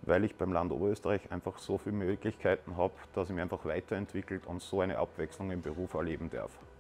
weil ich beim Land Oberösterreich einfach so viele Möglichkeiten habe, dass ich mich einfach weiterentwickelt und so eine Abwechslung im Beruf erleben darf.